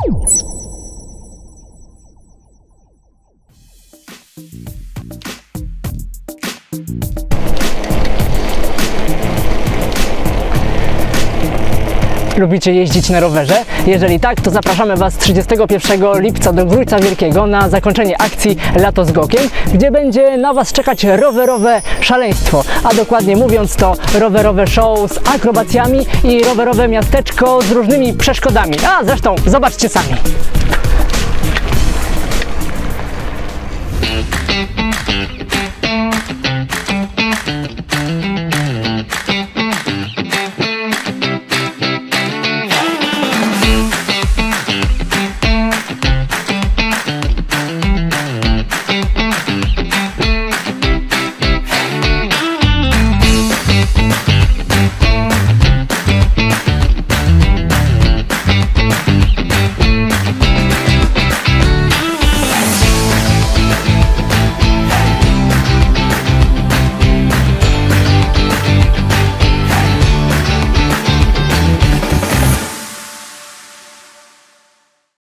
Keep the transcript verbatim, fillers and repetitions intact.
Lubicie jeździć na rowerze? Jeżeli tak, to zapraszamy Was trzydziestego pierwszego lipca do Grójca Wielkiego na zakończenie akcji Lato z Gokiem, gdzie będzie na Was czekać rowerowe szaleństwo, a dokładnie mówiąc to rowerowe show z akrobacjami i rowerowe miasteczko z różnymi przeszkodami. A zresztą zobaczcie sami.